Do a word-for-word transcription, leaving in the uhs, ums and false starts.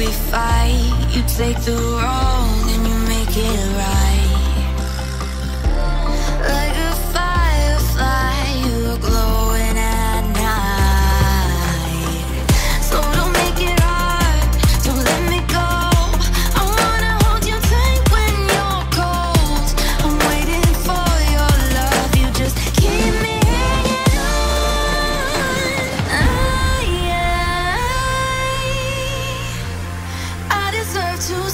we fight, you take the wrong and you make it right. Like a firefly, you're glowing at night. So don't make it hard, don't let me go. I wanna hold you tight when you're cold. I'm waiting for your love, you just keep me hanging on. I, I, I deserve to